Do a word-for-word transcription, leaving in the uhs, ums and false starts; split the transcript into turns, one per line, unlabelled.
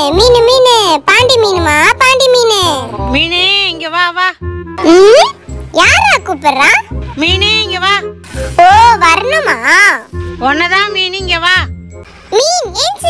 மீனு மீனு பாண்டி மீனுமா பாண்டி மீனு.
மீனே இங்க வா வா.
ம் யாரா கூப்பிடுறா?
மீனே இங்க வா.
ஓ வரணுமா?
ஒன்னதான் மீன் இங்க வா.
மீன் ஏன்